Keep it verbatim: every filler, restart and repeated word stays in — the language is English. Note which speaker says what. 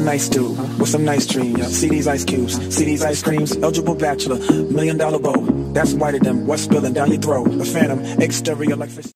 Speaker 1: nice dude with some nice dreams. See these ice cubes, see these ice creams. Eligible bachelor, million dollar bow. That's whiter than what's spilling down your throat. A phantom, exterior like fish.